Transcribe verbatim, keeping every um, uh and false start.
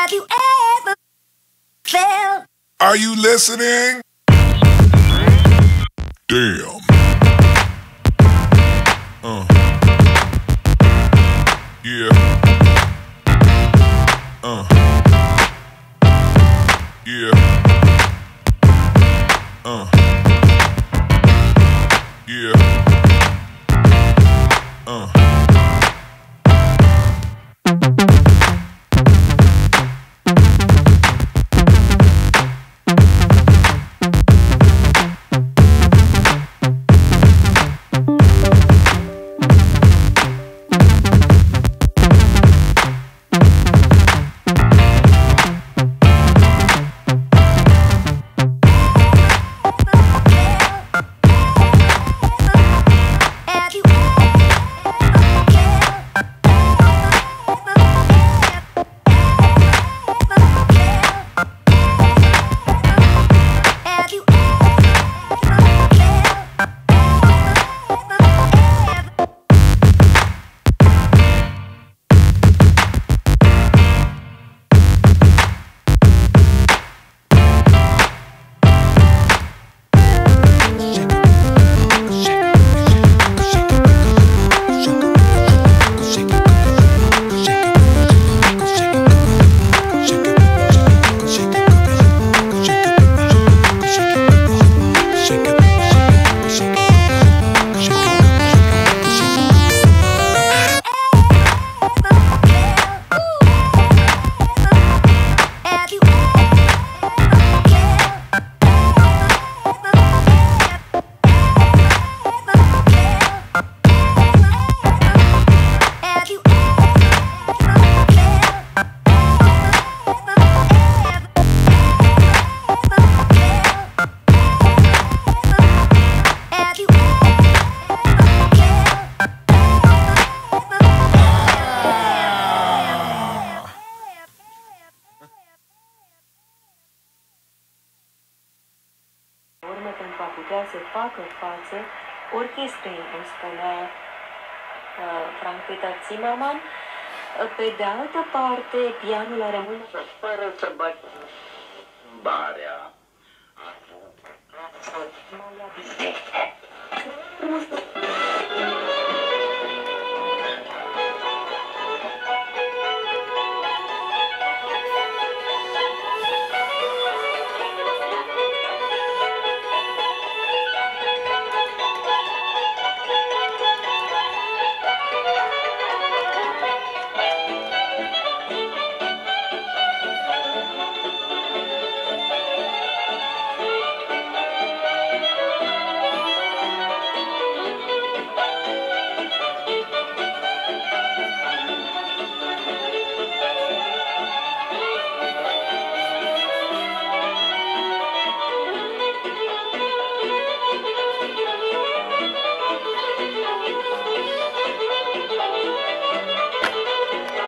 Have you ever felt? Are you listening? Damn. Uh. Yeah. Uh. Yeah. Uh. Yeah. Uh. Pentru a putea să facă față orchestrei, îmi spunea uh, Frank Peter Zimmermann. Pe de altă parte, pianul a rămâne fără să bată barea. Mai